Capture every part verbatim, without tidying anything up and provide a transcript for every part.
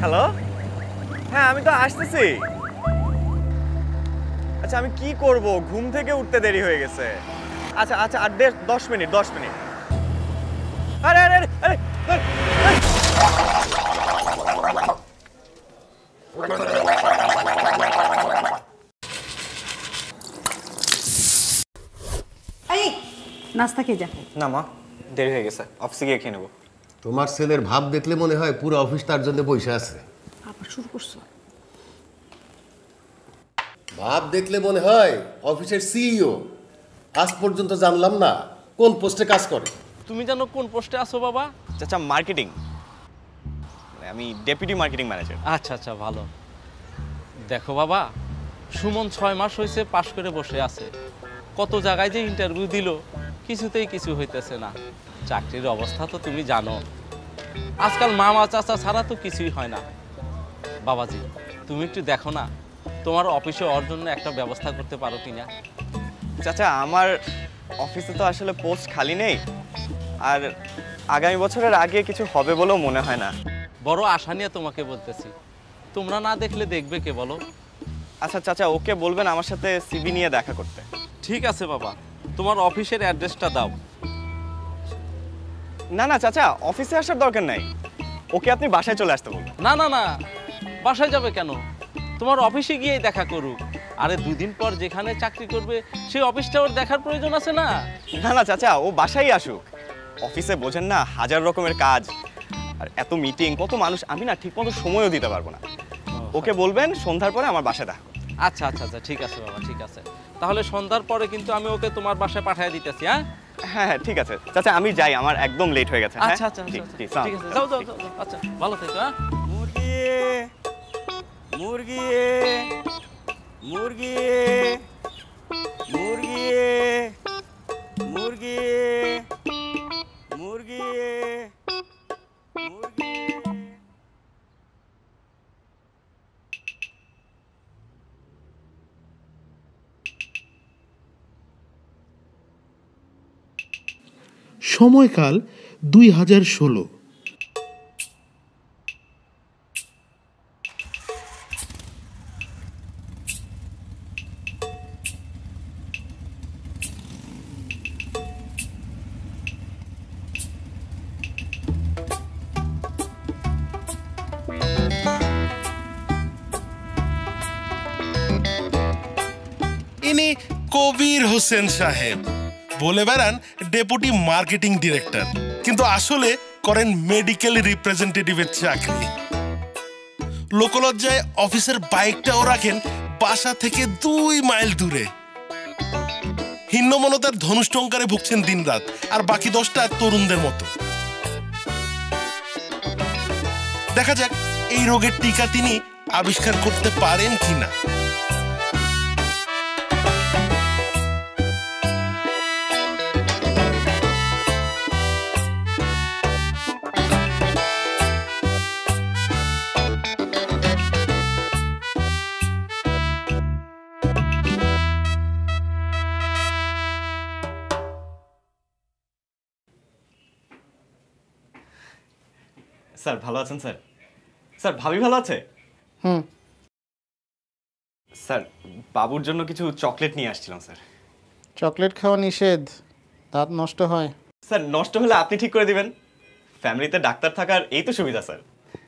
Hello, হ্যাঁ আমি তো আসতেছি। আচ্ছা আমি কি করব, ঘুম থেকে উঠতে দেরি হয়ে গেছে। আচ্ছা আচ্ছা আর দশ মিনিট দশ মিনিট। আরে আরে আরে আরে নাস্তা খেয়ে যা। না মা, দেরি হয়ে গেছে, অফিসে গিয়ে খেয়ে নেবো। তোমার ছেলের ভাব দেখলে মনে হয় পুরো অফিস তার জন্য বসে আছে। আবার শুরু করছো? ভাব দেখলে মনে হয় অফিসের সিইও। আজ পর্যন্ত জানলাম না কোন পোস্টে কাজ করে। তুমি জানো কোন পোস্টে আছো বাবা? চাচা মার্কেটিং, আমি ডেপুটি মার্কেটিং ম্যানেজার। আচ্ছা আচ্ছা ভালো। দেখো বাবা, সুমন ছয় মাস হয়েছে পাশ করে বসে আছে। কত জায়গায় যে ইন্টারভিউ দিল, কিছুতেই কিছু হইতেছে না। চাকরির অবস্থা তো তুমি জানো, আজকাল মামা চাচা ছাড়া তো কিছুই হয় না। বাবাজি তুমি একটু দেখো না, তোমার অফিসে ওর জন্য একটা ব্যবস্থা করতে পারো কিনা? চাচা আমার অফিসে তো আসলে পোস্ট খালি নেই, আর আগামী বছরের আগে কিছু হবে বলেও মনে হয় না। বড় আশা নিয়ে তোমাকে বলতেছি, তোমরা না দেখলে দেখবে কে বলো? আচ্ছা চাচা ওকে বলবেন আমার সাথে সিভি নিয়ে দেখা করতে। ঠিক আছে বাবা, তোমার অফিসের অ্যাড্রেসটা দাও। না না চাচা, অফিসে আসার দরকার নাই, ওকে আপনি বাসায় চলে আসতে বলুন। না না না, বাসায় যাবে কেন? তোমার অফিসে গিয়েই দেখা করুক। আরে দুদিন পর যেখানে চাকরি করবে সেই অফিসটা ওর দেখার প্রয়োজন আছে না? না না চাচা, ও বাসায় আসুক। অফিসে বোঝেন না হাজার রকমের কাজ আর এত মিটিং, কত মানুষ, আমি না ঠিক মতো সময়ও দিতে পারবো না। ওকে বলবেন সন্ধ্যার পরে আমার বাসায় দেখা। আচ্ছা আচ্ছা আচ্ছা ঠিক আছে বাবা, ঠিক আছে। তাহলে সন্ধ্যার পরে কিন্তু আমি ওকে তোমার বাসায় পাঠিয়ে দিতেছি। হ্যাঁ হ্যাঁ হ্যাঁ ঠিক আছে চাচা, আমি যাই, আমার একদম লেট হয়ে গেছে। আচ্ছা আচ্ছা ঠিক আছে, যাও যাও যাও। আচ্ছা ভালো থেকো। হ্যাঁ মুরগি মুরগি মুরগি মুরগি মুরগি মুরগি মুরগি। সময়কাল দুই হাজার ষোলো। ইনি কবির হোসেন সাহেব, বলে বেড়ান ডেপুটি মার্কেটিং ডিরেক্টর, কিন্তু আসলে করেন মেডিকেল রিপ্রেজেন্টেটিভের চাকরি। লোকলজ্জায় অফিসের বাইকটাও রাখেন বাসা থেকে দুই মাইল দূরে। হিন্নমনতার ধনুষ্টঙ্কারে ভুগছেন দিনরাত, আর বাকি দশটা তরুণদের মতো। দেখা যাক এই রোগের টিকা তিনি আবিষ্কার করতে পারেন কিনা। স্যার ভালো আছেন স্যার? স্যার ভাবি ভালো আছে? হুম স্যার বাবুর জন্য কিছু চকলেট নিয়ে আসছিলাম স্যার। চকলেট খাওয়া নিষেধ, দাঁত নষ্ট হয়। স্যার নষ্ট হলে আপনি ঠিক করে দিবেন, ফ্যামিলিতে ডাক্তার থাকার এই তো সুবিধা স্যার।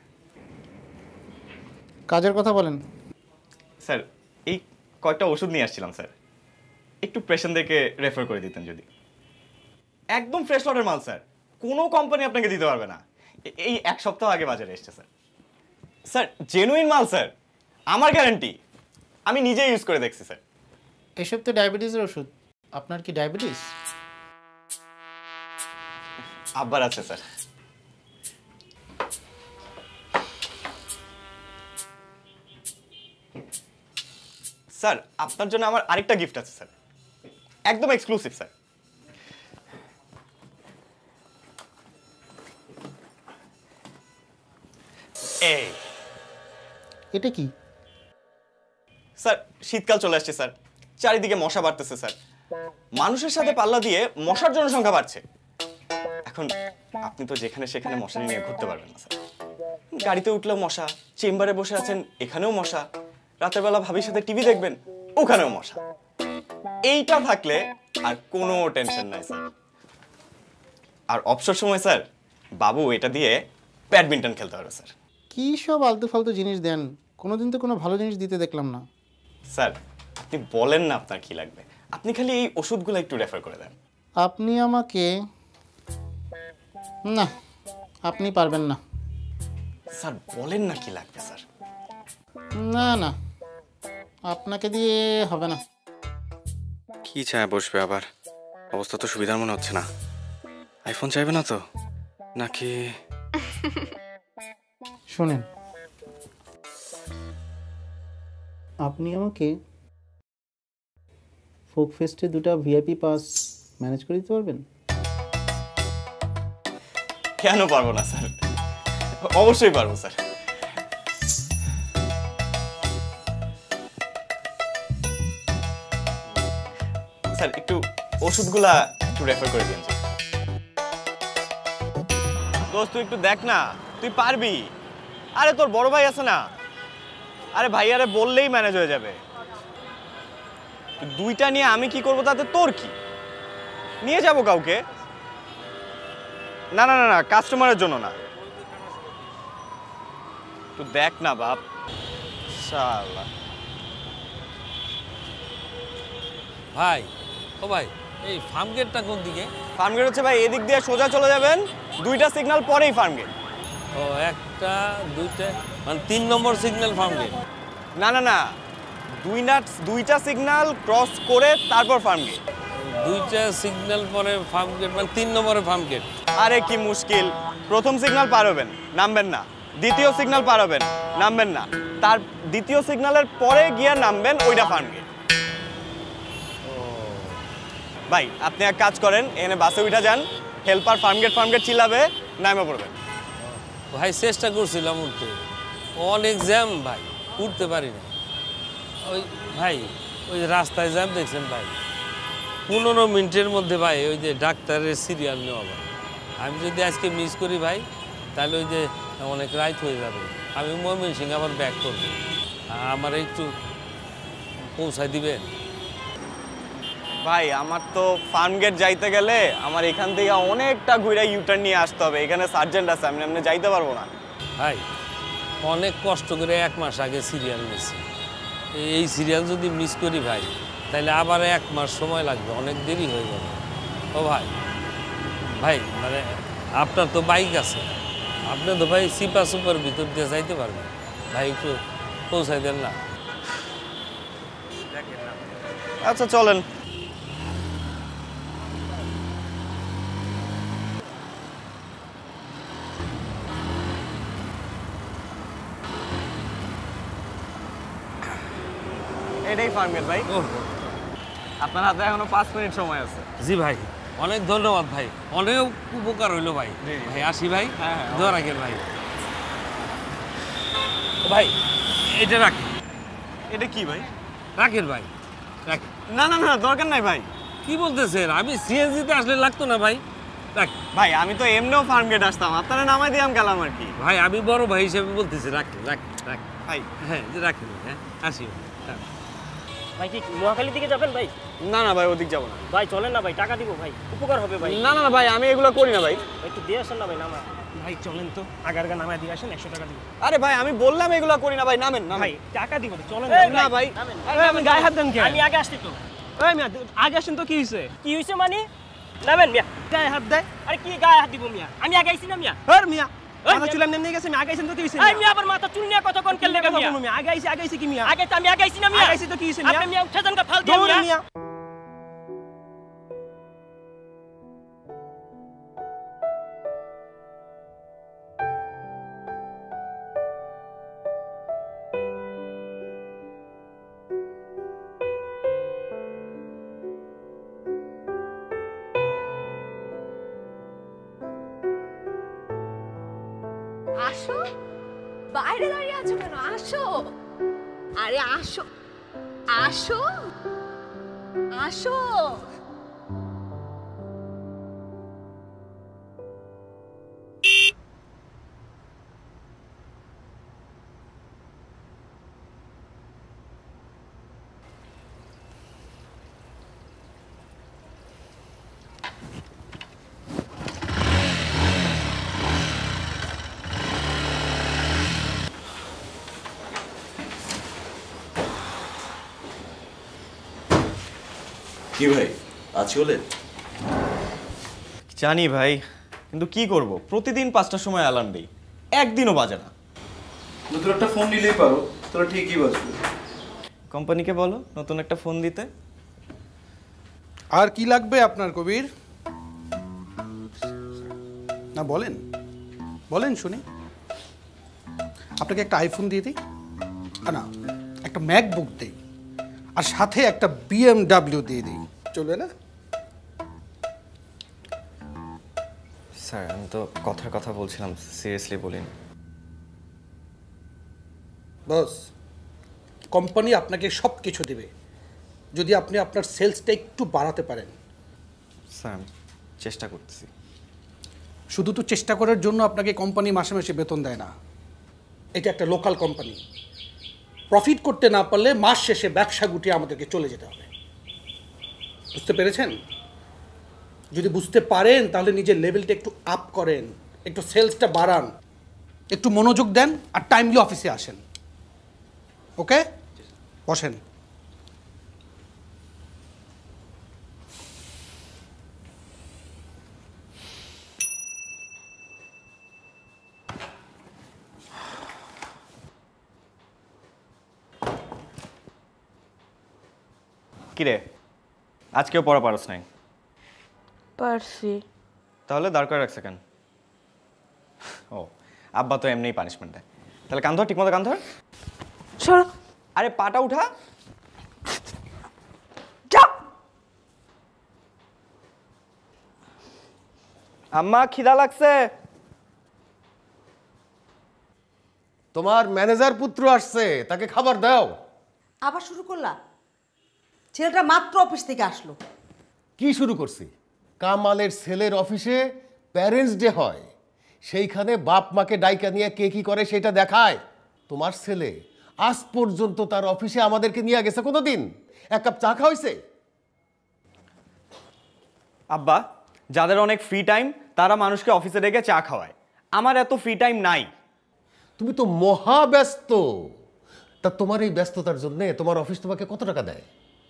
কাজের কথা বলেন। স্যার এই কয়েকটা ওষুধ নিয়ে আসছিলাম স্যার, একটু পেশেন্টদেরকে রেফার করে দিতেন যদি। একদম ফ্রেশ লটের মাল স্যার, কোনো কোম্পানি আপনাকে দিতে পারবে না, এই এক সপ্তাহ আগে বাজারে এসছে স্যার। স্যার জেনুইন মাল স্যার, আমার গ্যারান্টি, আমি নিজে ইউজ করে দেখছি স্যার। এসব তো ডায়াবেটিসের ওষুধ, আপনার কি ডায়াবেটিস? আব্বার আছে স্যার। স্যার আপনার জন্য আমার আরেকটা গিফট আছে স্যার, একদম এক্সক্লুসিভ স্যার। এই এটা কি স্যার? শীতকাল চলে আসছে স্যার, চারিদিকে মশা বাড়তেছে স্যার, মানুষের সাথে পাল্লা দিয়ে মশার জনসংখ্যা বাড়ছে। এখন আপনি তো যেখানে সেখানে মশারি নিয়ে ঘুরতে পারবেন না স্যার, গাড়িতে উঠলেও মশা, চেম্বারে বসে আছেন এখানেও মশা, রাতের বেলা ভাবির সাথে টিভি দেখবেন ওখানেও মশা। এইটা থাকলে আর কোনো টেনশন নাই স্যার। আর অবসর সময় স্যার বাবু এটা দিয়ে ব্যাডমিন্টন খেলতে পারবে স্যার। কী সব আলতু ফালতু জিনিস দেন, কোনোদিন তো কোনো ভালো জিনিস দিতে দেখলাম না। স্যার আপনি বলেন না আপনার কি লাগবে, আপনি খালি এই ওষুধগুলো একটু রেফার করে দেন। আপনি আমাকে, না আপনি পারবেন না। স্যার বলেন না কি লাগবে স্যার। না না আপনাকে দিয়ে হবে না। কি চায় বসবে আবার, অবস্থা তো সুবিধার মনে হচ্ছে না। আইফোন চাইবে না তো নাকি? শোনেন, আপনি আমাকে ফোক ফেস্টে দুটো ভিআইপি পাস ম্যানেজ করে দিতে পারবেন? কেন পারবো না স্যার, অবশ্যই পারবো স্যার। স্যার একটু ওষুধগুলা একটু রেফার করে দিন। দোস্ত তুই একটু দেখ না, তুই পারবি। আরে তোর বড় ভাই আছে না, আরে ভাই আরে বললেই ম্যানেজ হয়ে যাবে। দুইটা নিয়ে আমি কি করবো তাতে তোর কি? নিয়ে যাব কাউকে। না না না না কাস্টমারের জন্য না, তুই দেখ না বাপ। শালা ভাই, ও ভাই, এই ফার্ম গেটটা কোন দিকে? ফার্ম গেট হচ্ছে ভাই এদিক দিয়ে সোজা চলে যাবেন, দুইটা সিগন্যাল পরেই ফার্ম গেট। ও একটা দুইটা, মানে তিন নম্বর সিগন্যাল ফার্ম গেট? না না না দুই না দুইটা সিগন্যাল ক্রস করে তারপর ফার্ম গেট। দুইটা সিগন্যাল পরে ফার্ম গেট, মানে তিন নম্বরে ফার্ম গেট। আরে কি মুশকিল, প্রথম সিগন্যাল পার হবেন নামবেন না, দ্বিতীয় সিগন্যাল পার হবেন নামবেন না, তার দ্বিতীয় সিগন্যালের পরে গিয়ে নামবেন, ওইটা ফার্ম গেট। ভাই আপনি এক কাজ করেন, এখানে বাসে উঠা যান, helper farm gate farm gate চিল্লাবে, নামে পড়বেন। ভাই চেষ্টা করছিলাম উঠতে, অনেক জ্যাম ভাই, উঠতে পারি না। ওই ভাই ওই রাস্তায় জ্যাম দেখছেন ভাই, পনেরো মিনিটের মধ্যে ভাই ওই যে ডাক্তারের সিরিয়াল নেওয়া ভাই। আমি যদি আজকে মিস করি ভাই, তাহলে ওই যে অনেক রাইট হয়ে যাবে। আমি ময়মনসিং আবার ব্যাক করবো, আমার একটু পৌঁছায় দিবেন? ভাই আমার তো ফার্ম গেট যাইতে গেলে আমার এখান থেকে অনেকটা ঘুরে ইউটার্ন নিয়ে আসতে হবে, এখানে সার্জেন্ট আছে, আমি এমনি যাইতে পারবো না। ভাই অনেক কষ্ট করে এক মাস আগে সিরিয়াল নিয়েছি, এই সিরিয়াল যদি মিস করি ভাই, তাহলে আবার এক মাস সময় লাগবে, অনেক দেরি হয়ে যাবে। ও ভাই, ভাই মানে আপনার তো বাইক আছে, আপনি তো ভাই সিপা সুপার ভিতর দিয়ে যাইতে পারবেন, ভাই একটু পৌঁছাই দেন না? আচ্ছা চলেন। এটাই ফার্ম গেট ভাই, ও আপনার হাতে এখনো পাঁচ মিনিট সময় আছে। জি ভাই, অনেক ধন্যবাদ ভাই, অনেক উপকার হইলো ভাই। ভাই আসি ভাই, দোয়া রাখেন ভাই। ভাই এটা রাখেন। এটা কি ভাই? রাখেন ভাই, রাখেন। না না না দরকার নাই ভাই। কি বলতেছেন, আমি সিএনজিতে আসলে লাগতো না ভাই, রাখেন। ভাই আমি তো এমনিও ফার্ম গেট আসতাম, আপনারা নামাই দিলাম গেলাম আর কি। ভাই আমি বড় ভাই হিসেবে বলতেছি, রাখেন রাখেন রাখেন ভাই হ্যাঁ রাখেন, হ্যাঁ আসি ভাই। ভাই কি নোয়াখালী দিকে যাবেন ভাই? না না ভাই ওদিক যাবো না। ভাই চলেন না ভাই, টাকা দিব ভাই, উপকার হবে ভাই। না না না ভাই আমি এগুলো করি না ভাই। ভাই একটু দিয়ে আসেন না ভাই, নামা। ভাই চলেন তো, আগার গা নামায় দিয়ে আসেন, একশো টাকা দিব। আরে ভাই আমি বললাম এগুলো করি না ভাই, নামেন না ভাই টাকা দিব, চলেন না ভাই। আরে আমি গায়ে হাত দেন কে? আমি আগে আসছি তো। এই মিয়া আগে আসেন তো, কি হইছে? কি হইছে মানে? নামেন মিয়া, গায়ে হাত দেয়। আরে কি গায়ে হাত দিব মিয়া? আমি আগে আইছি না মিয়া। আর মিয়া মাথা চুল এমনি এমনি গেছে, আমি আগে আইছেন তো, কি হইছে? এই মিয়া আবার মাথা চুল নিয়ে কত কোন কেন লাগা মিয়া? আমি আগে আইছি, আগে আইছি কি মিয়া? আগে তো আমি আগে আইছি না মিয়া। আগে আইছি তো, কি হইছে মিয়া? আপনি মিয়া উঠে যান কা ফাল দিয়ে মিয়া। আসো, বাইরে দাঁড়িয়ে আছো কেন? আসো, আরে আসো, আসো, আসো। কি ভাই আছি বলে? জানি ভাই, কিন্তু কি করব, প্রতিদিন পাঁচটার সময় অ্যালার্ম দিই, একদিনও বাজে না। নতুন একটা ফোন নিলেই পারো, তোরা ঠিকই বাজবে। কোম্পানিকে বলো নতুন একটা ফোন দিতে। আর কি লাগবে আপনার কবির? না বলেন বলেন শুনি। আপনাকে একটা আইফোন দিয়ে দিই, না একটা ম্যাকবুক দিই, আর সাথে একটা বিএমডাব্লিউ দিয়ে দিই, চলবে না? স্যার আমি তো কথার কথা বলছিলাম, সিরিয়াসলি বলিনি। বস, কোম্পানি আপনাকে সব কিছু দেবে যদি আপনি আপনার সেলসটা একটু বাড়াতে পারেন। স্যার আমি চেষ্টা করতেছি। শুধু তো চেষ্টা করার জন্য আপনাকে কোম্পানি মাসে মাসে বেতন দেয় না। এটা একটা লোকাল কোম্পানি, প্রফিট করতে না পারলে মাস শেষে ব্যবসা গুটিয়ে আমাদেরকে চলে যেতে হবে। বুঝতে পেরেছেন? যদি বুঝতে পারেন তাহলে নিজের লেভেলটা একটু আপ করেন, একটু সেলসটা বাড়ান, একটু মনোযোগ দেন, আর টাইমলি অফিসে আসেন। ওকে, বসেন। কিরে, আজকেও পড়া পারস নাই? পারছি। তাহলে দাঁড় করে রাখছে কেন? ও, আব্বা তো এমনিই পানিশমেন্ট দেয়। তাহলে কান ধর, ঠিক মতো কান ধর। সর। আরে পাটা উঠা। আম্মা খিদা লাগছে। তোমার ম্যানেজার পুত্র আসছে, তাকে খাবার দাও। আবার শুরু করলা? ছেলেটা মাত্র অফিস থেকে আসলো। কি শুরু করছি? কামালের ছেলের অফিসে প্যারেন্টস ডে হয়, সেইখানে বাপ মাকে ডাইকা নিয়ে কে কি করে সেটা দেখায়। তোমার ছেলে আজ পর্যন্ত তার অফিসে আমাদেরকে নিয়ে গেছে কোনোদিন? এক কাপ চা খাওয়াইছে? আব্বা, যাদের অনেক ফ্রি টাইম তারা মানুষকে অফিসে ডেকে চা খাওয়ায়, আমার এত ফ্রি টাইম নাই। তুমি তো মহা ব্যস্ত। তা তোমার এই ব্যস্ততার জন্য তোমার অফিস তোমাকে কত টাকা দেয়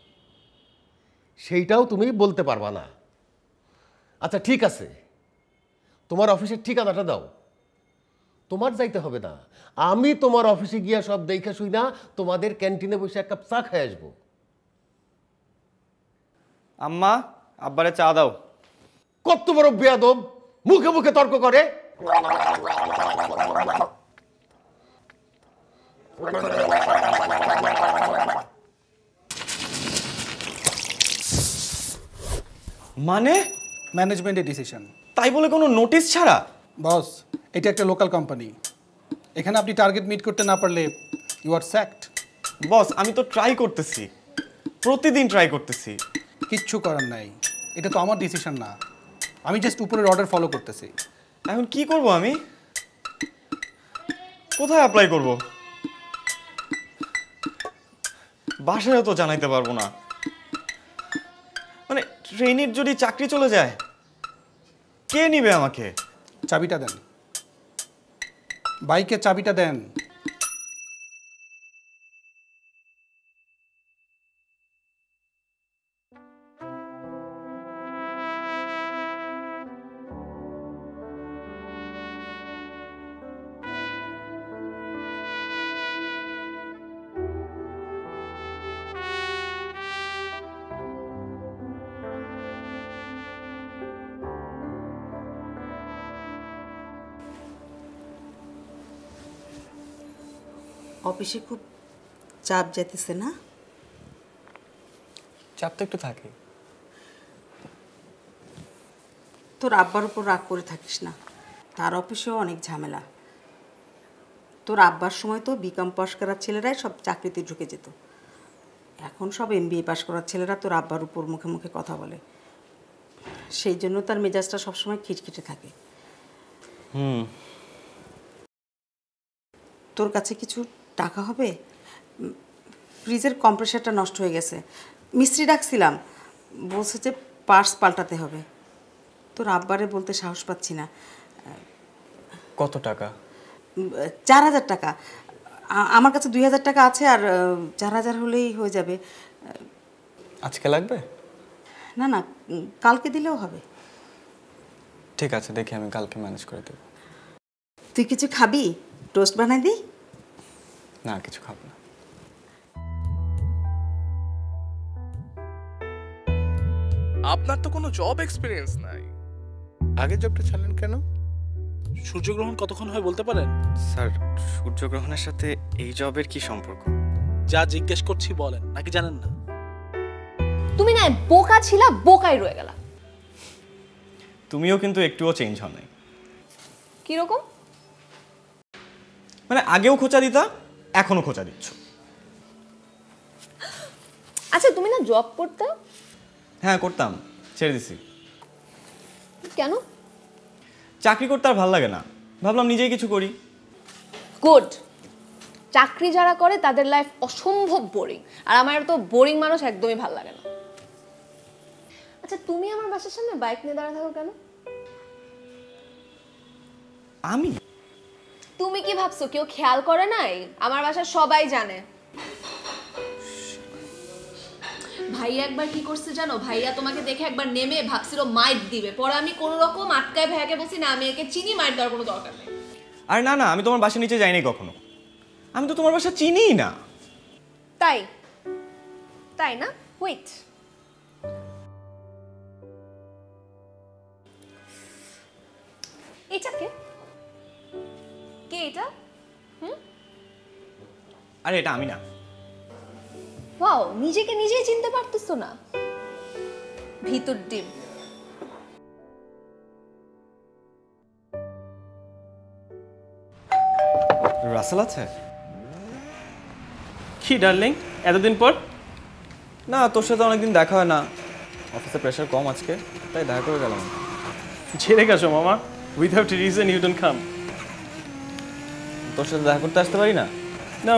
সেইটাও তুমি বলতে পারবা না। আচ্ছা ঠিক আছে, তোমার অফিসের ঠিকানাটা দাও। তোমার যাইতে হবে না, আমি তোমার অফিসে গিয়া সব দেখে শুই না তোমাদের ক্যান্টিনে বসে এক কাপ চা খাই আসবো। আম্মা, আব্বারে চা দাও। কত বড় বেয়াদব, মুখে মুখে তর্ক করে। মানে ম্যানেজমেন্টের ডিসিশন। তাই বলে কোনো নোটিশ ছাড়া? বস, এটা একটা লোকাল কোম্পানি, এখানে আপনি টার্গেট মিট করতে না পারলে ইউ আর স্যাকড। বস আমি তো ট্রাই করতেছি, প্রতিদিন ট্রাই করতেছি। কিচ্ছু করার নাই, এটা তো আমার ডিসিশন না, আমি জাস্ট উপরের অর্ডার ফলো করতেছি। এখন কি করব আমি? কোথায় অ্যাপ্লাই করব? বাসায়ও তো জানাইতে পারবো না। মানে ট্রেনির যদি চাকরি চলে যায় কে নিবে আমাকে? চাবিটা দেন, বাইকে চাবিটা দেন। অফিসে খুব চাপ যেতেছে না? চাপ তো একটু থাকে। তোর আব্বার উপর রাগ করে থাকিস না, তার অফিসেও অনেক ঝামেলা। তোর আব্বার সময় তো বিকম পাস করার ছেলেরাই সব চাকরিতে ঢুকে যেত, এখন সব এমবিএ পাস করার ছেলেরা তোর আব্বার উপর মুখে মুখে কথা বলে, সেই জন্য তার মেজাজটা সবসময় খিটখিটে থাকে। হুম। তোর কাছে কিছু টাকা হবে? ফ্রিজের কম্প্রেসারটা নষ্ট হয়ে গেছে, মিস্ত্রি ডাকছিলাম, বলছে যে পার্টস পাল্টাতে হবে। তোর আব্বারে বলতে সাহস পাচ্ছি না। কত টাকা? চার হাজার টাকা। আমার কাছে দুই হাজার টাকা আছে, আর চার হাজার হলেই হয়ে যাবে। আজকে লাগবে? না না উম, কালকে দিলেও হবে। ঠিক আছে, দেখি আমি কালকে ম্যানেজ করে দেবো। তুই কিছু খাবি? টোস্ট বানাই দিই? না, কিছু খাবো না। আপনার তো কোনো জব এক্সপিরিয়েন্স নাই, আগে জবটা ছাড়লেন কেন? সূর্যগ্রহণ কতক্ষণ হয় বলতে পারেন? স্যার, সূর্যগ্রহণের সাথে এই জবের কি সম্পর্ক? যা জিজ্ঞেস করছি বলেন, নাকি জানেন না? তুমি না বোকা ছিলা, বোকাই রয়ে গেলা। তুমিও কিন্তু একটুও চেঞ্জ হও নাই। কিরকম? মানে আগেও খোঁচা দিতা, এখনো খোঁচা দিচ্ছ। আচ্ছা তুমি না জব করতে? হ্যাঁ করতাম, ছেড়ে দিছি। কেন? চাকরি করতে আর ভালো লাগে না, ভাবলাম নিজেই কিছু করি। গুড। চাকরি যারা করে তাদের লাইফ অসম্ভব বোরিং, আর আমার তো বোরিং মানুষ একদমই ভালো লাগে না। আচ্ছা তুমি আমার বাসার সামনে বাইক নিয়ে দাঁড়া থাকো কেন? আমি? তুমি কি ভাবছো কেউ খেয়াল করে নাই? আমার বাসার সবাই জানে। ভাইয়া একবার কি করছে জানো? ভাইয়া তোমাকে দেখে একবার নেমে ভাবছিল মাইট দিবে, পরে আমি কোনো রকম আটকায় ভাইয়াকে বলছি না আমি একে চিনি, মাইট দেওয়ার কোনো দরকার নেই। আরে না না, আমি তোমার বাসার নিচে যাইনি কখনো, আমি তো তোমার বাসা চিনিই না। তাই তাই না? ওয়েট, এটা কে? কে এটা? হুম? আরে এটা আমি না। ওয়াও, নিজেকে নিজেই চিনতে পারতেছো না? ভিতর ডিম। রাসেল আছে? কি ডার্লিং, এতদিন পর? না, তোর সাথে অনেকদিন দেখা হয় না, অফিসে প্রেশার কম আজকে, তাই দেখা করে গেলাম। ছেড়ে গেছো মামা, without reason you don't come. তোর সাথে দেখা করতে আসতে পারি না? নো।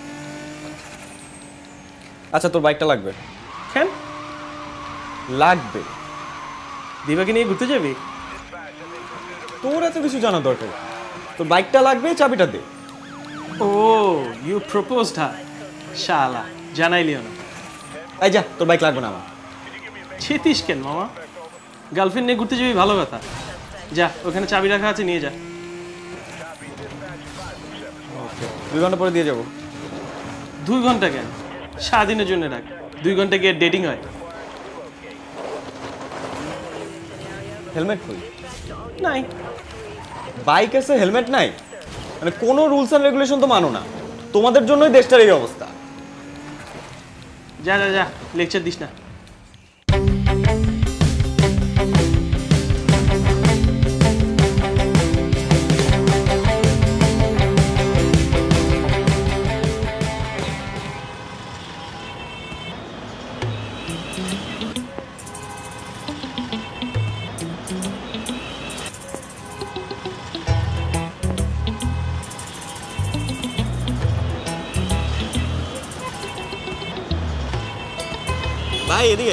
আচ্ছা তোর বাইকটা লাগবে। কেন লাগবে? দিবাকে নিয়ে ঘুরতে যাবি? তোর এত কিছু জানার দরকার, তোর বাইকটা লাগবে, চাবিটা দে। ও ইউ প্রপোজড হার, শালা জানাইলিও না। এই যা, তোর বাইক লাগবে না আমার। ছেতিস কেন মামা? গার্লফ্রেন্ড নিয়ে ঘুরতে যাবি ভালো কথা, যা ওখানে চাবি রাখা আছে নিয়ে যা। দুই ঘন্টা পরে দিয়ে যাবো। দুই ঘন্টা কেন? সারাদিনের জন্য রাখ, দুই ঘন্টা গিয়ে ডেটিং হয়। হেলমেট কই? নাই। বাইক আছে, হেলমেট নাই? মানে কোনো রুলস অ্যান্ড রেগুলেশন তো মানো না, তোমাদের জন্যই দেশটার এই অবস্থা। যা যা যা, লেকচার দিস না। ভাই এদিকে,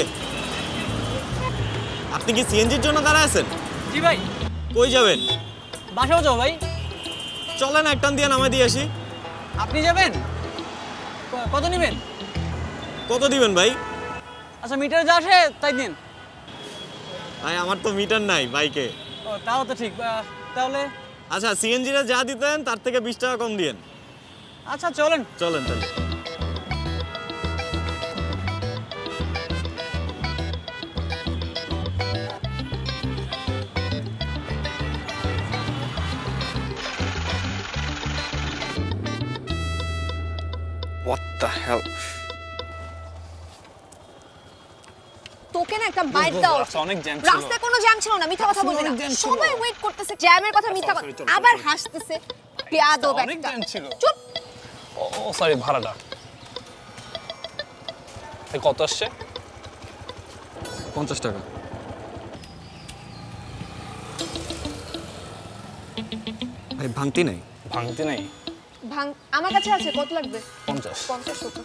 আপনি কি সিএনজির জন্য দাঁড়ায় আছেন? জি ভাই। কই যাবেন? বাসাও যাও ভাই। চলেন এক টান দিয়ে নামাই দিয়ে আসি। আপনি যাবেন? ক- কত নেবেন? কত দিবেন ভাই? আচ্ছা মিটারে যা আসে তাই দিন। ভাই আমার তো মিটার নাই বাইকে। ও তাও তো ঠিক, আহ, তাহলে আচ্ছা সিএনজিরা যা দিতেন তার থেকে বিশ টাকা কম দিয়েন। আচ্ছা চলেন চলেন চলেন। What the hell? তোকে না একটা বাইট দাও। অনেক জ্যাম ছিল। রাস্তায় কোনো জ্যাম ছিল না, মিথ্যা কথা বলবি না। সবাই ওয়েট করতেছে, জ্যামের কথা মিথ্যা কথা, আবার হাসতেছে। পেয়াদব একটা। অনেক জ্যাম ছিল। চুপ। ও সরি, ভাড়াটা এই কত আসছে? পঞ্চাশ টাকা। ভাই ভাঙতি নাই? ভাঙতে নাই। ভাঙ আমার কাছে আছে, কত লাগবে? পঞ্চাশ। পঞ্চাশ টাকা।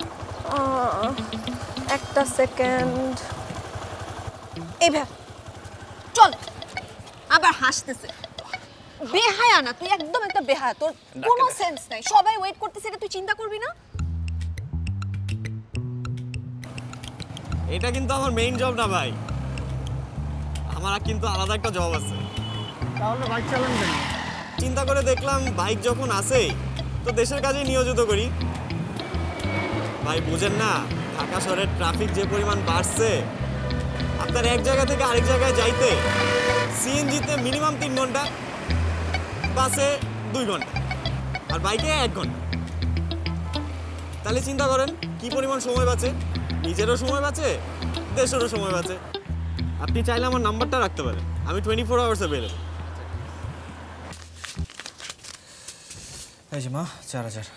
একটা সেকেন্ড। এই ভাই চল। আবার হাসতেছে। বেহায়া না তুই, একদম একটা বেহায়া, তোর কোনো সেন্স নাই। সবাই ওয়েট করতেছে, এটা তুই চিন্তা করবি না? এটা কিন্তু আমার মেইন জব না ভাই, আমার কিন্তু আলাদা একটা জব আছে। তাহলে বাইক চালান কেন? চিন্তা করে দেখলাম বাইক যখন আছে তো দেশের কাজে নিয়োজিত করি। ভাই বুঝেন না, ঢাকা শহরের ট্রাফিক যে পরিমাণ বাড়ছে, আপনার এক জায়গা থেকে আরেক জায়গায় যাইতে সিএনজিতে মিনিমাম তিন ঘন্টা, বাসে দুই ঘন্টা, আর বাইকে এক ঘন্টা। তাহলে চিন্তা করেন কি পরিমাণ সময় বাঁচে, নিজেরও সময় বাঁচে, দেশেরও সময় বাঁচে। আপনি চাইলে আমার নাম্বারটা রাখতে পারেন, আমি টোয়েন্টি ফোর আওয়ার্স অ্যাভেলেবল। এই যে মা, চার হাজার।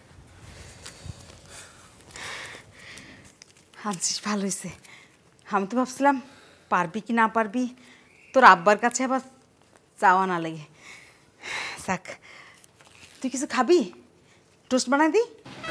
আনছিস, ভালো হয়েছে। আমি তো ভাবছিলাম পারবি কি না পারবি, তোর আব্বার কাছে আবার চাওয়া না লাগে। যাক, তুই কিছু খাবি? টোস্ট বানাই দিই?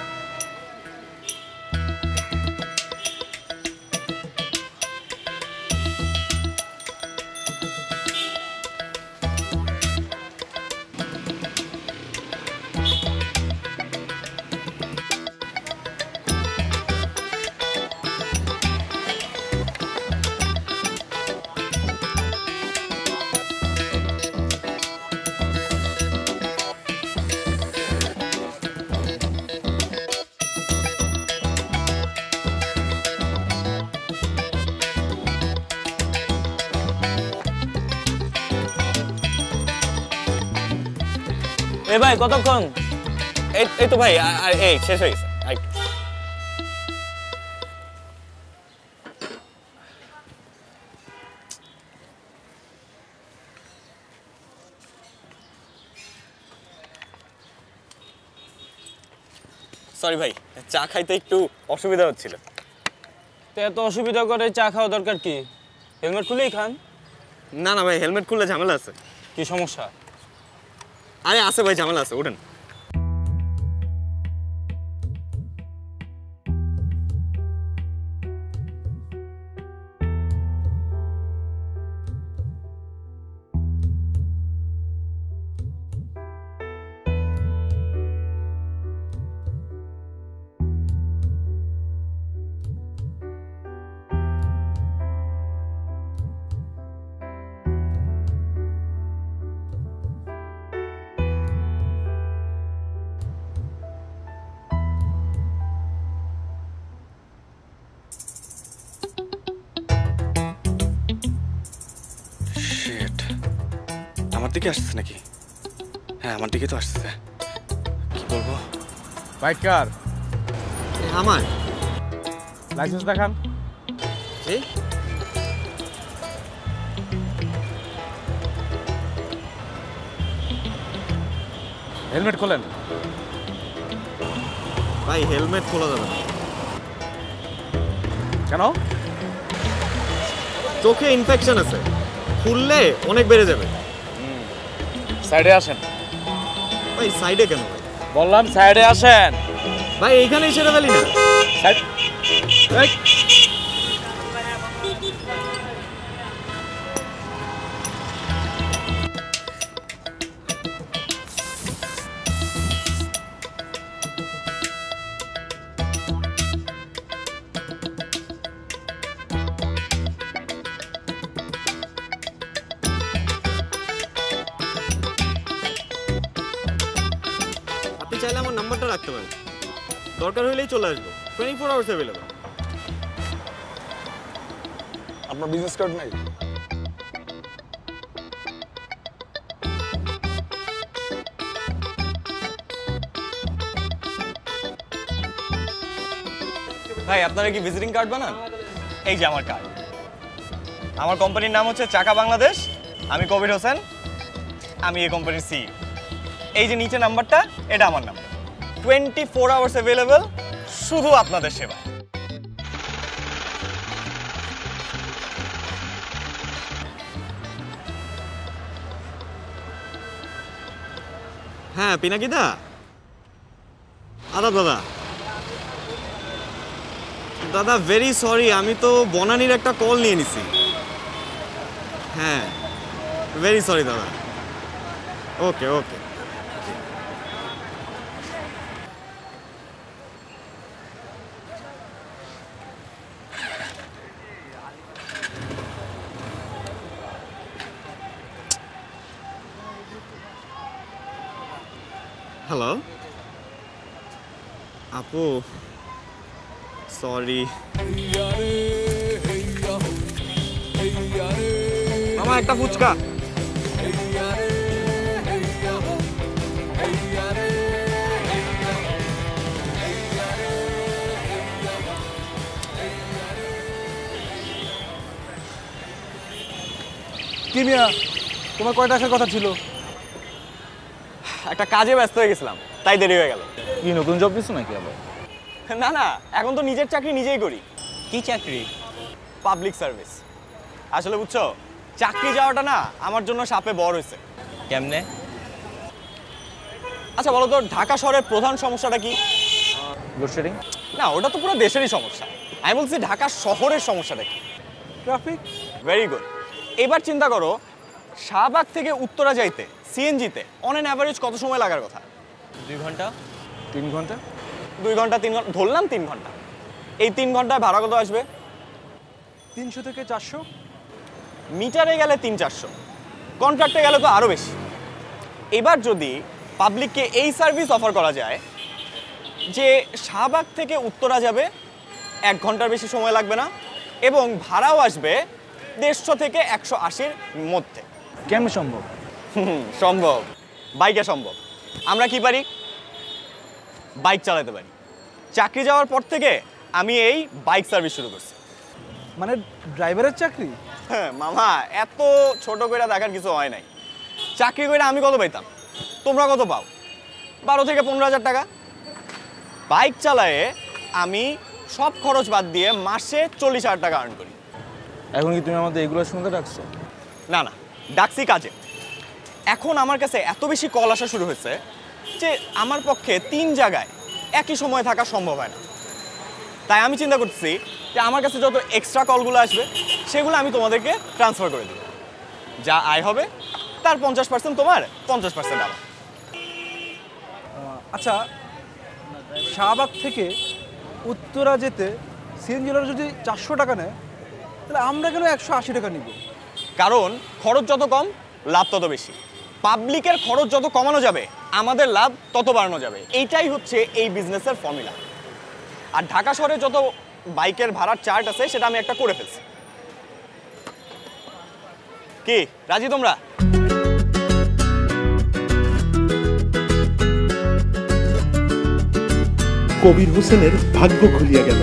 এ ভাই কতক্ষণ? এই এই তো ভাই, এই শেষ হয়ে গেছে। সরি ভাই, চা খাইতে একটু অসুবিধা হচ্ছিল। তো এত অসুবিধা করে চা খাওয়া দরকার কি? হেলমেট খুলেই খান। না না ভাই, হেলমেট খুললে ঝামেলা আছে। কি সমস্যা? আরে আছে ভাই, ঝামেলা আছে, ওঠেন। আমার দিকে আসছে নাকি? হ্যাঁ, আমার দিকে তো আসছে। কি বলবো? বাইক কার? আমার। লাইসেন্স দেখান। এই হেলমেট খোলেন। ভাই হেলমেট খোলা যাবে না। কেন? চোখে ইনফেকশন আছে, খুললে অনেক বেড়ে যাবে। সাইডে আসেন। ভাই সাইডে কেন ভাই? বললাম সাইডে আসেন। ভাই এইখানেই ছেড়ে ফেলি না। সাইড। এই আপনি চাইলে আমার নাম্বারটা রাখতে পারেন, দরকার হলেই চলে আসবো। Twenty four hours available. আপনার বিজনেস কার্ড নাই? ভাই আপনারা কি ভিজিটিং কার্ড বানান? এই যে আমার কার্ড। আমার কোম্পানির নাম হচ্ছে চাকা বাংলাদেশ। আমি কবির হোসেন, আমি এই কোম্পানির সিইও। এই যে নিচে নাম্বারটা, এটা আমার number. Twenty four hours available, শুধু আপনাদের সেবা। হ্যাঁ পিনাকিদা, আদা দাদা। দাদা ভেরি সরি, আমি তো বনানীর একটা কল নিয়ে নিছি। হ্যাঁ ভেরি সরি দাদা। ওকে ওকে। হ্যালো আপু, সরি মামা, একটা ফুচকা। কি মিয়া, তোমার কয়টা আসার কথা ছিল? একটা কাজে ব্যস্ত হয়ে গেছিলাম, তাই দেরি হয়ে গেল। কি নতুন জব নিছো নাকি আবার? না না, এখন তো নিজের চাকরি নিজেই করি। কি চাকরি? Public service. আসলে বুঝছো, চাকরি যাওয়াটা না আমার জন্য সাপে বড় হয়েছে। কেমনে? আচ্ছা বলো তো, ঢাকা শহরের প্রধান সমস্যাটা কি? লোডশেডিং? না, ওটা তো পুরো দেশেরই সমস্যা। আমি বলছি ঢাকা শহরের সমস্যাটা কি? ট্রাফিক। Very good. এবার চিন্তা করো, শাহবাগ থেকে উত্তরা যাইতে সিএনজিতে অন অ্যান অ্যাভারেজ কত সময় লাগার কথা? দুই ঘন্টা? তিন ঘন্টা? দুই ঘন্টা তিন ঘন্টা ধরলাম, তিন ঘন্টা। এই তিন ঘন্টায় ভাড়া কত আসবে? তিনশো থেকে চারশো। মিটারে গেলে তিন চারশো, কন্ট্রাক্টে গেলে তো আরও বেশি। এবার যদি পাবলিককে এই সার্ভিস অফার করা যায় যে শাহবাগ থেকে উত্তরা যাবে, এক ঘন্টার বেশি সময় লাগবে না, এবং ভাড়াও আসবে দেড়শো থেকে একশো আশির মধ্যে। কেমন সম্ভব? সম্ভব, বাইকে সম্ভব। আমরা কি পারি? বাইক চালাতে পারি। চাকরি যাওয়ার পর থেকে আমি এই বাইক সার্ভিস শুরু করছি। মানে ড্রাইভারের চাকরি? হ্যাঁ মামা, এত ছোট করে দেখার কিছু হয় নাই। চাকরি করে আমি কত পাইতাম, তোমরা কত পাও? বারো থেকে পনেরো হাজার টাকা। বাইক চালায়ে আমি সব খরচ বাদ দিয়ে মাসে চল্লিশ হাজার টাকা আর্ন করি। এখন কি তুমি আমাদের এগুলো শুনতে ডাকছো? না না, ডাকছি কাজে। এখন আমার কাছে এত বেশি কল আসা শুরু হয়েছে যে আমার পক্ষে তিন জায়গায় একই সময় থাকা সম্ভব হয় না। তাই আমি চিন্তা করতেছি যে আমার কাছে যত এক্সট্রা কলগুলো আসবে সেগুলো আমি তোমাদেরকে ট্রান্সফার করে দেব। যা আয় হবে তার পঞ্চাশ পার্সেন্ট তোমার, পঞ্চাশ পার্সেন্ট আমার। আচ্ছা, শাহবাগ থেকে উত্তরা যেতে সিএনজিওয়ালা যদি চারশো টাকা নেয়, তাহলে আমরা কেন একশো আশি টাকা নিব? কারণ খরচ যত কম, লাভ তত বেশি। পাবলিকের খরচ যত কমানো যাবে, আমাদের লাভ তত বাড়ানো যাবে। এইটাই হচ্ছে এই বিজনেসের ফর্মুলা। আর ঢাকা শহরে যত বাইকের ভাড়ার চার্ট আছে সেটা আমি একটা করে ফেলছি। কি রাজি তোমরা? কবির হোসেনের ভাগ্য খুলিয়া গেল।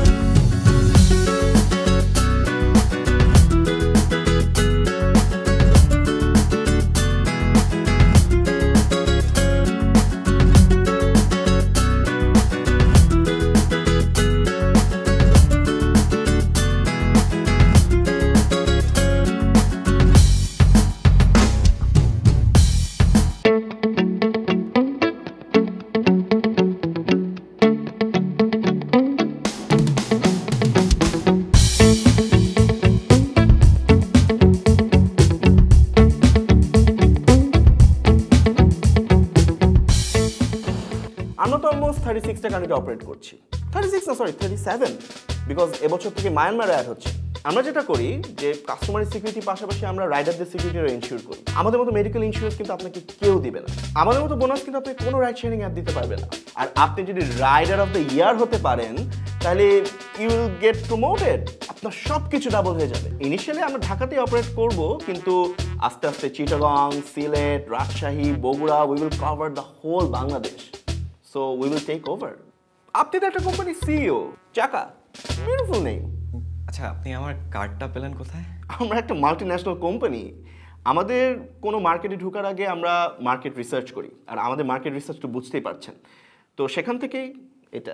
আমরা তো অলমোস্ট থার্টি সিক্সটা কান্ট্রিতে অপারেট করছি। থার্টি সিক্স না সরি থার্টি সেভেন, বিকজ এবছর থেকে মায়ানমারে অ্যাড হচ্ছে। আমরা যেটা করি যে কাস্টমারের সিকিউরিটির পাশাপাশি আমরা রাইডারদের সিকিউরিটিও ইনশিওর করি। আমাদের মতো মেডিকেল ইন্স্যুরেন্স কিন্তু আপনাকে কেউ দিবে না। আমাদের মতো বোনাস কিন্তু আপনি কোনো রাইড শেয়ারিং অ্যাপ দিতে পারবে না। আর আপনি যদি রাইডার অফ দ্য ইয়ার হতে পারেন তাহলে ইউ উইল গেট প্রমোটেড, আপনার সব কিছু ডাবল হয়ে যাবে। ইনিশিয়ালি আমরা ঢাকাতেই অপারেট করব, কিন্তু আস্তে আস্তে Chittagong, Sylhet, Rajshahi, Bogura, we will cover the whole Bangladesh. So we will take over. আপনি তো একটা কোম্পানির সিইও, চাকা, বিউটিফুল নেম। আচ্ছা, আপনি আমার কার্ডটা পেলেন কোথায়? আমরা একটা মাল্টি ন্যাশনাল কোম্পানি। আমাদের কোনো মার্কেটে ঢোকার আগে আমরা মার্কেট রিসার্চ করি, আর আমাদের মার্কেট রিসার্চ তো বুঝতেই পারছেন। তো সেখান থেকেই এটা।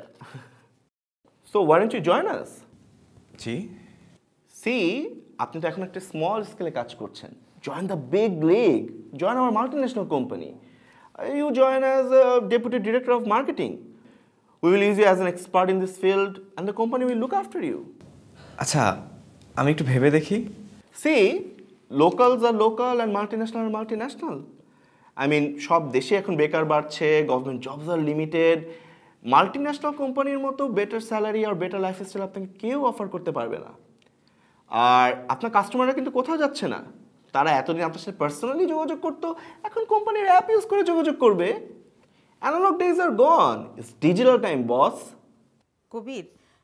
So why don't you join us? জি। সি, আপনি তো এখন একটা স্মল স্কেলে কাজ করছেন। Join the big league, join our multinational company. You join as a deputy director of marketing. We will use you as an expert in this field and the company will look after you. আচ্ছা, আমি একটু ভেবে দেখি। See, locals are local and multinational are multinational. I mean, সব দেশে এখন বেকার বাড়ছে, গভর্নমেন্ট জবস আর লিমিটেড। মাল্টিন্যাশনাল কোম্পানির মতো বেটার স্যালারি আর বেটার লাইফস্টাইল আপনাকে কেউ অফার করতে পারবে না। আর আপনার কাস্টমাররা কিন্তু কোথাও যাচ্ছে না। তারা এতদিন আপনার সাথে পার্সোনালি যোগাযোগ করতো, এখন কোম্পানির অ্যাপ ইউজ করে যোগাযোগ করবে। Analogue days are gone, it's digital time boss. Kabir,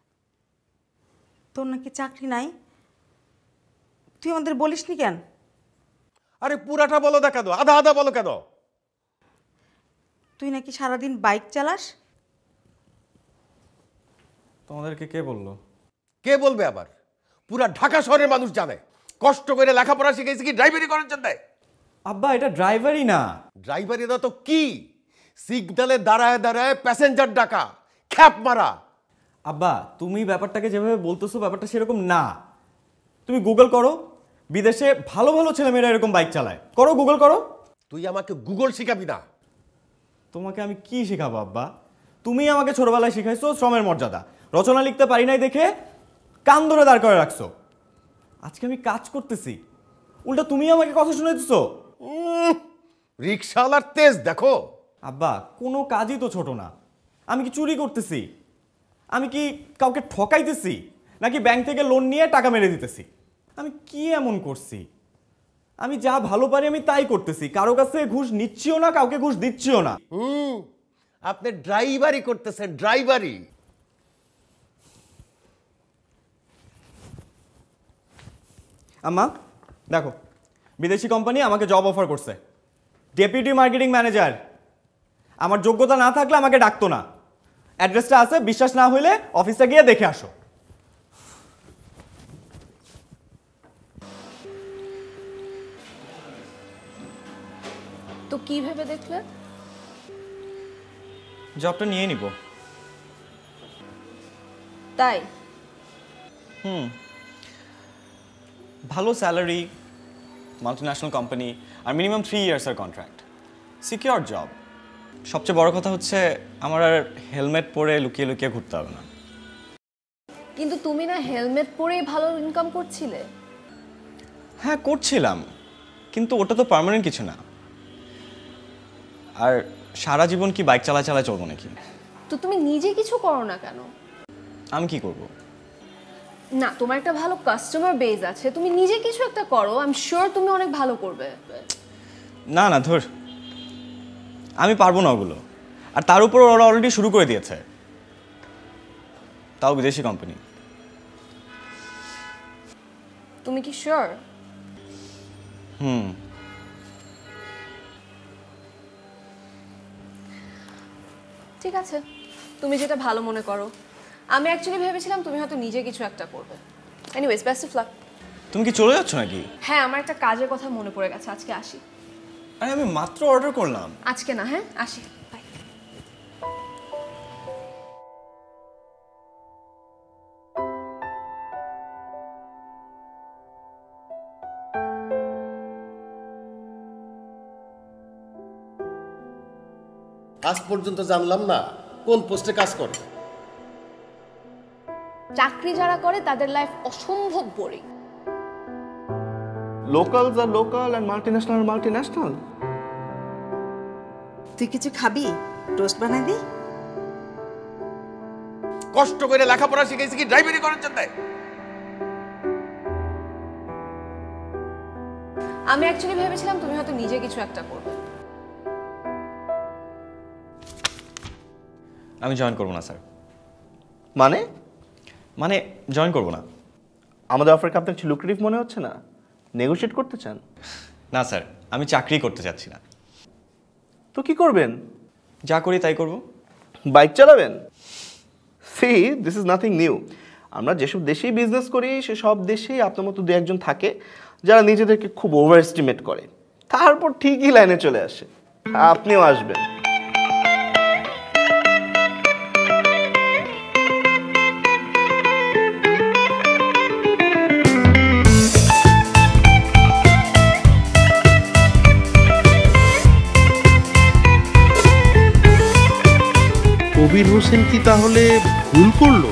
তোর নাকি চাকরি নাই, তুই আমাদের বলিসনি কেন? আরে পুরাটা বলো না কেন, আধা আধা বলো কেন? তুই নাকি সারাদিন বাইক চালাস। তোমাদেরকে কে বললো? কে বলবে আবার? পুরা ঢাকা শহরের মানুষ জানে কষ্ট করে লেখাপড়া শিখেছি কি ড্রাইভারি করার জন্য। আব্বা এটা ড্রাইভারই না। ড্রাইভারি না তো কি? সিগন্যালে দাঁড়ায় দাঁড়ায় প্যাসেঞ্জার ডাকা, খ্যাপ মারা। আব্বা তুমি ব্যাপারটাকে যেভাবে বলতেছো ব্যাপারটা সেরকম না। তুমি গুগল করো, বিদেশে ভালো ভালো ছেলেমেয়েরা এরকম বাইক চালায়। করো, গুগল করো। তুই আমাকে গুগল শিখাবি না। তোমাকে আমি কি শেখাবো আব্বা? তুমি আমাকে ছোটবেলায় শিখাইছো শ্রমের মর্যাদা, রচনা লিখতে পারি নাই দেখে কান ধরে দাঁড় করে রাখছো। আজকে আমি কাজ করতেছি, উল্টা তুমি আমাকে কথা শুনে দিছো। রিক্সাওয়ালার তেজ দেখো। আব্বা কোনো কাজই তো ছোট না। আমি কি চুরি করতেছি? আমি কি কাউকে ঠকাইতেছি? নাকি ব্যাংক থেকে লোন নিয়ে টাকা মেরে দিতেছি? আমি কি এমন করছি? আমি যা ভালো পারি আমি তাই করতেছি। কারো কাছে ঘুষ নিচ্ছিও না, কাউকে ঘুষ দিচ্ছিও না। হুম, আপনি ড্রাইভারি করতেছেন, ড্রাইভারি। আম্মা দেখো, বিদেশি কোম্পানি আমাকে জব অফার করছে, ডেপুটি মার্কেটিং ম্যানেজার। আমার যোগ্যতা না থাকলে আমাকে ডাকতো না। অ্যাড্রেসটা আছে, বিশ্বাস না হইলে অফিসে গিয়ে দেখে আসো। তো কি ভেবে দেখলে? জবটা নিয়ে নিব। তাই? হুম, ভালো স্যালারি, মাল্টিন্যাশনাল কোম্পানি, আর মিনিমাম থ্রি ইয়ার্সের কন্ট্রাক্ট, সিকিউর জব। সবচেয়ে বড় কথা হচ্ছে আমার আর হেলমেট পরে লুকিয়ে লুকিয়ে ঘুরতে হবে না। কিন্তু তুমি না হেলমেট পরেই ভালো ইনকাম করছিলে? হ্যাঁ করছিলাম, কিন্তু ওটা তো পার্মানেন্ট কিছু না। আর সারা জীবন কি বাইক চালা চালা চলবো নাকি? তো তুমি নিজে কিছু করো না কেন? আমি কি করব? না, তোমার একটা ভালো কাস্টমার বেজ আছে, তুমি নিজে কিছু একটা করো, আই এম শিওর তুমি অনেক ভালো করবে। না না ধর, আমি পারবো না ওগুলো। আর তার উপর ওরা অলরেডি শুরু করে দিয়েছে, তাও বিদেশি কোম্পানি। তুমি কি শিওর? হুম। ঠিক আছে, তুমি যেটা ভালো মনে করো। আমি অ্যাকচুয়ালি ভেবেছিলাম তুমি হয়তো নিজে কিছু একটা করবে। Anyways, best of luck. তুমি কি চলে যাচ্ছ নাকি? হ্যাঁ, আমার একটা কাজের কথা মনে পড়ে গেছে, আজকে আসি। আরে আমি মাত্র অর্ডার করলাম। আজকে না, হ্যাঁ আসি, বাই। আজ পর্যন্ত জানলাম না কোন পোস্টে কাজ করে। চাকরি যারা করে তাদের লাইফ অসম্ভব বোরিং। লোকালস আর লোকাল আর মাল্টিন্যাশনাল আর মাল্টিন্যাশনাল। তুই কিছু খাবি? টোস্ট বানাই দি। কষ্ট করে লেখাপড়া শিখেছি কি ড্রাইভারি করার জন্য? আমি অ্যাকচুয়ালি ভেবেছিলাম তুমি হয়তো নিজে কিছু একটা করবে। আমি জয়েন করবো না স্যার। মানে? মানে জয়েন করবো না। আমাদের অফারকে আপনার কিছু লুক্রেটিভ মনে হচ্ছে না? নেগোশিয়েট করতে চান? না স্যার, আমি চাকরি করতে চাচ্ছি না। তো কি করবেন? যা করি তাই করব। বাইক চালাবেন? See, this is nothing new. আমরা যেসব দেশেই বিজনেস করি সেসব দেশেই আপনার মতো দু একজন থাকে যারা নিজেদেরকে খুব ওভার এস্টিমেট করে, তারপর ঠিকই লাইনে চলে আসে। আপনিও আসবেন। কবির হোসেন কি তাহলে ভুল করলো?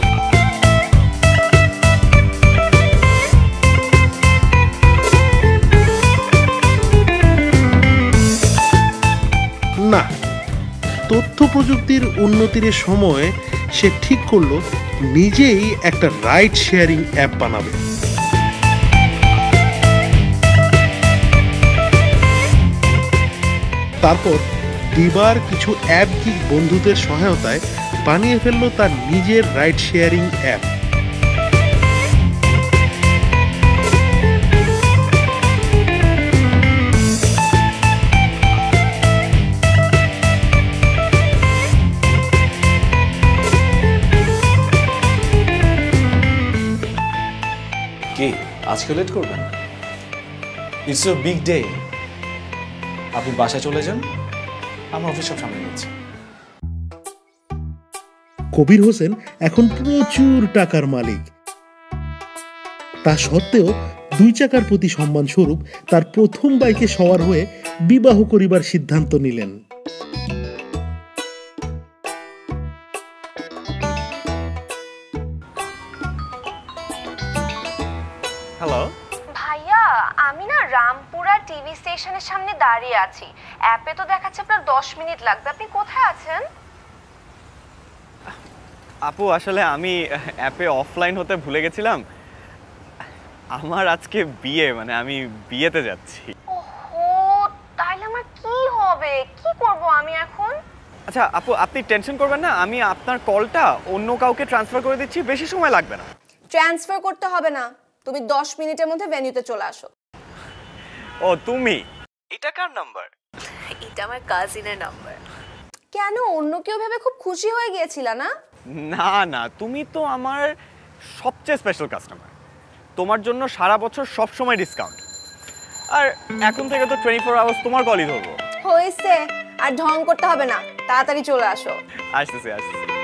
না, তথ্য প্রযুক্তির উন্নতির সময় সে ঠিক করলো নিজেই একটা রাইড শেয়ারিং অ্যাপ বানাবে। তারপর দিবার কিছু অ্যাপ গিগ বন্ধুদের সহায়তায় বানিয়ে ফেললো তার নিজের রাইড শেয়ারিং অ্যাপ। কি আজকে লেট করবেন? It's a big day. আপনি বাসায় চলে যান, আমরা অফিস সব সামনে নিচ্ছি। কবির হোসেন এখন প্রচুর টাকার মালিক। তা সত্ত্বেও দুই চাকার প্রতি সম্মান স্বরূপ তার প্রথম বাইকে সওয়ার হয়ে বিবাহ করিবার সিদ্ধান্ত নিলেন। হ্যালো ভাইয়া, আমি না রামপুরা টিভি স্টেশনের সামনে দাঁড়িয়ে আছি। অ্যাপে তো দেখাচ্ছে আপনার দশ মিনিট লাগবে। আপনি কোথায় আছেন? আপু আসলে আমি অ্যাপে অফলাইন হতে ভুলে গেছিলাম। আমার আজকে বিয়ে, মানে আমি বিয়েতে যাচ্ছি। ওহো, তাইলে আমার কি হবে? কি করব আমি এখন? আচ্ছা আপু, আপনি টেনশন করবেন না, আমি আপনার কলটা অন্য কাউকে ট্রান্সফার করে দিচ্ছি, বেশি সময় লাগবে না। ট্রান্সফার করতে হবে না, তুমি দশ মিনিটের মধ্যে ভেন্যুতে চলে আসো। ও তুমি? এটা কার নাম্বার? এটা আমার কাজিনের নাম্বার। কেন, অন্য কেউ ভেবে খুব খুশি হয়ে গিয়েছিলা না? না না, তুমি তো আমার সবচেয়ে স্পেশাল কাস্টমার। তোমার জন্য সারা বছর সব সময় ডিসকাউন্ট, আর এখন থেকে তো টোয়েন্টি ফোর আওয়ার্স তোমার কলই ধরবো। হয়েছে, আর ঢং করতে হবে না, তাড়াতাড়ি চলে আসো। আসতেছি আসতেছি।